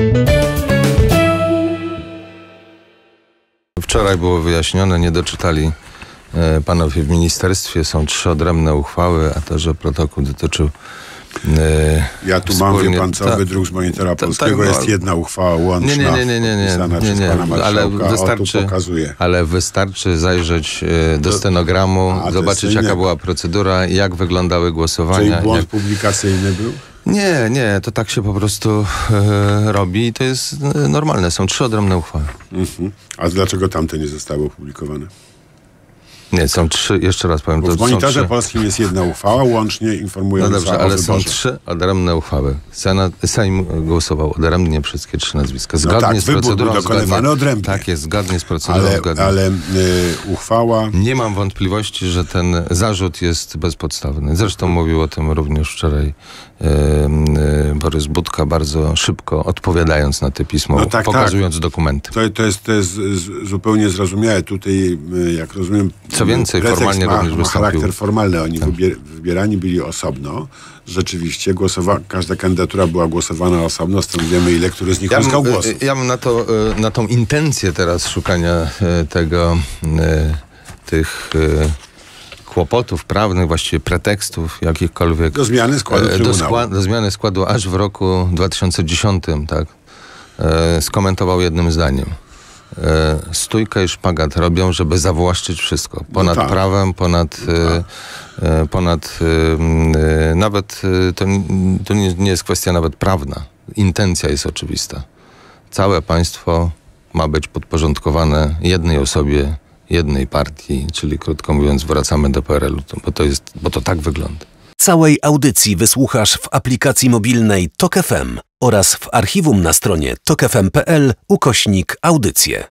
Wczoraj było wyjaśnione, nie doczytali panowie w ministerstwie. Są 3 odrębne uchwały, a to, że protokół dotyczył ja tu mam, wie pan co, wydruk z Monitora Polskiego, jest jedna uchwała łączna, pisana przez pana marszałka, ale wystarczy zajrzeć do stenogramu, zobaczyć jaka była procedura, jak wyglądały głosowania. Czyli błąd publikacyjny był? Nie, to tak się po prostu robi i to jest normalne. Są 3 odrębne uchwały. A dlaczego tamte nie zostały opublikowane? Nie, są 3, jeszcze raz powiem. Bo w Monitorze Polskim jest jedna uchwała, łącznie informująca o wyborze. Ale są 3 odrębne uchwały. Sejm głosował odrębnie wszystkie 3 nazwiska. Zgodnie z procedurą. Był dokonywany odrębnie. Tak jest, zgodnie z procedurą. Ale uchwała... Nie mam wątpliwości, że ten zarzut jest bezpodstawny. Zresztą mówił o tym również wczoraj Borys Budka, bardzo szybko odpowiadając na te pismo, pokazując dokumenty. To jest zupełnie zrozumiałe. Tutaj, jak rozumiem, co więcej, formalnie również ma charakter formalny. Oni wybierani byli osobno. Rzeczywiście każda kandydatura była głosowana osobno. Stąd wiemy, ile który z nich uzyskał głosów. Ja bym na tą intencję teraz szukania tych kłopotów prawnych, właściwie pretekstów jakichkolwiek. Do zmiany składu Trybunału. Do zmiany składu aż w roku 2010, tak, skomentował jednym zdaniem. Stójkę i szpagat robią, żeby zawłaszczyć wszystko. Ponad prawem, nawet to nie jest kwestia nawet prawna. Intencja jest oczywista. Całe państwo ma być podporządkowane jednej osobie, jednej partii, czyli krótko mówiąc wracamy do PRL-u, bo to tak wygląda. Całej audycji wysłuchasz w aplikacji mobilnej TOK FM oraz w archiwum na stronie tokfm.pl/audycje.